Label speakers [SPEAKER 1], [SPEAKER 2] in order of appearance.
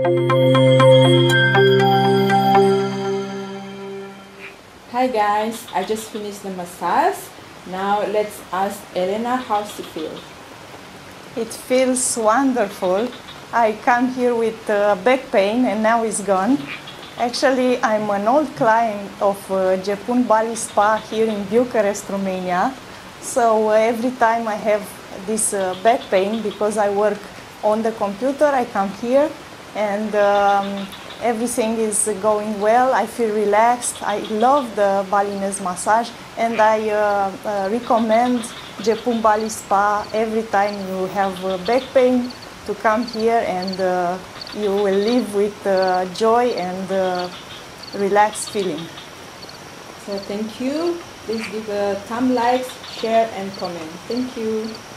[SPEAKER 1] Hi guys, I just finished the massage. Now let's ask Elena how she feels.
[SPEAKER 2] It feels wonderful. I come here with back pain and now it's gone. Actually, I'm an old client of Jepun Bali Spa here in Bucharest, Romania. So every time I have this back pain, because I work on the computer, I come here and everything is going well. I feel relaxed. I love the Balinese massage, and I recommend Jepun Bali Spa every time you have back pain to come here, and you will live with joy and relaxed feeling.
[SPEAKER 1] So thank you. Please give a thumb likes, share and comment. Thank you.